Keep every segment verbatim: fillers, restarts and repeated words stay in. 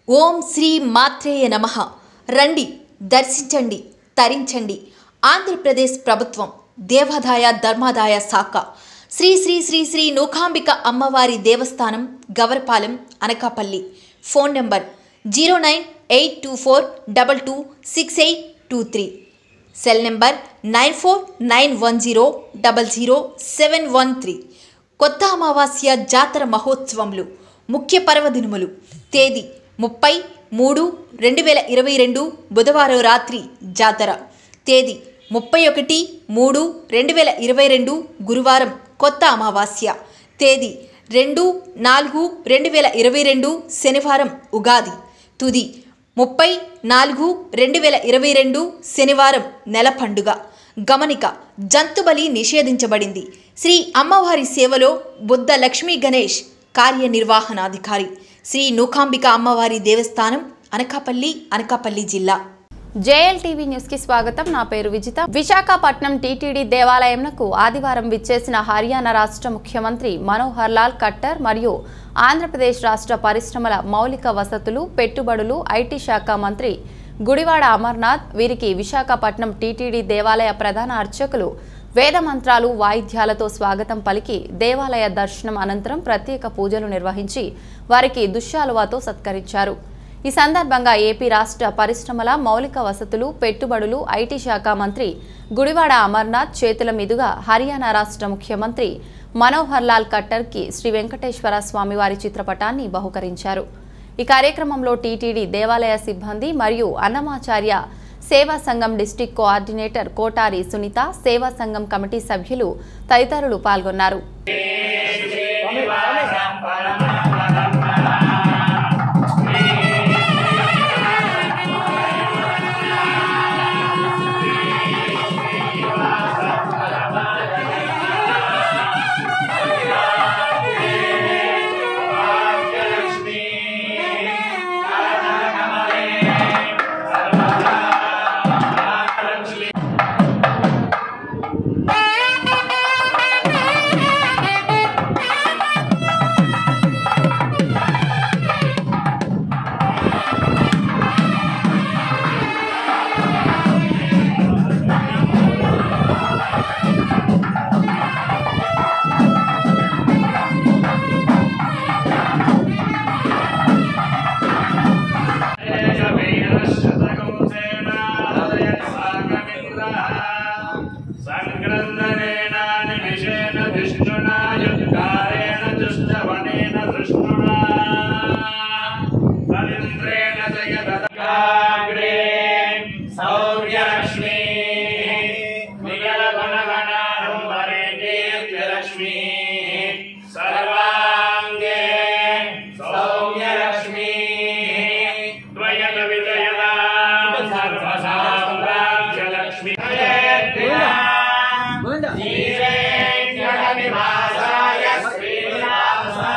ఓం శ్రీ మాత్రేయ నమః. రండి, దర్శించండి, తరించండి. ఆంధ్రప్రదేశ్ ప్రభుత్వం దేవాదాయ ధర్మాదాయ శాఖ శ్రీ శ్రీ శ్రీ శ్రీ నూకాంబిక అమ్మవారి దేవస్థానం, Gavarapalem, Anakapalli. Phone number zero nine eight two four double two six eight two three. Cell number nine four nine one zero double zero seven one three. కొత్త అమావాస్య జాతర మహోత్సవములు. ముఖ్య పర్వదినములు. తేదీ ముప్పై మూడు రెండు వేల ఇరవై రెండు బుధవారం రాత్రి జాతర. తేదీ ముప్పై ఒకటి మూడు రెండు వేల ఇరవై రెండు గురువారం కొత్త అమావాస్య. తేదీ రెండు నాలుగు రెండు వేల ఇరవై రెండు శనివారం ఉగాది. తుది ముప్పై నాలుగు రెండు వేల ఇరవై రెండు శనివారం నెల పండుగ. గమనిక: జంతుబలి నిషేధించబడింది. శ్రీ అమ్మవారి సేవలో బుద్ధ లక్ష్మీ గణేష్, కార్యనిర్వహణాధికారి, శ్రీ నూకాంబిక అమ్మవారి దేవస్థానం, అనకాపల్లి, అనకాపల్లి జిల్లా. జేఎల్ టీవీ న్యూస్ కి స్వాగతం. నా పేరు విజిత. విశాఖపట్నం టీటీడీ దేవాలయంకు ఆదివారం విచ్చేసిన హర్యానా రాష్ట్ర ముఖ్యమంత్రి మనోహర్ లాల్ ఖట్టర్ మరియు ఆంధ్రప్రదేశ్ రాష్ట్ర పరిశ్రమల మౌలిక వసతులు, పెట్టుబడులు, ఐటీ శాఖ మంత్రి గుడివాడ అమర్నాథ్. వీరికి విశాఖపట్నం టీటీడీ దేవాలయ ప్రధాన అర్చకులు వేద మంత్రాలు, వాయిద్యాలతో స్వాగతం పలికి దేవాలయ దర్శనం అనంతరం ప్రత్యేక పూజలు నిర్వహించి వారికి దుశ్శాలువాతో సత్కరించారు. ఈ సందర్భంగా ఏపీ రాష్ట్ర పరిశ్రమల మౌలిక వసతులు, పెట్టుబడులు, ఐటీ శాఖ మంత్రి గుడివాడ అమర్నాథ్ చేతుల మీదుగా హర్యానా రాష్ట్ర ముఖ్యమంత్రి మనోహర్ లాల్ ఖట్టర్కి శ్రీ వెంకటేశ్వర స్వామివారి చిత్రపటాన్ని బహుకరించారు. ఈ కార్యక్రమంలో టీటీడీ దేవాలయ సిబ్బంది మరియు అన్నమాచార్య సేవా సంఘం డిస్ట్రిక్ట్ కోఆర్డినేటర్ కోటారి సునీత, సేవా సంఘం కమిటీ సభ్యులు తదితరులు పాల్గొన్నారు.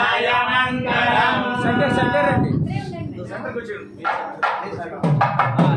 సెంటర్ సెంటర్ అండి సెంటర్ కూర్చోండి.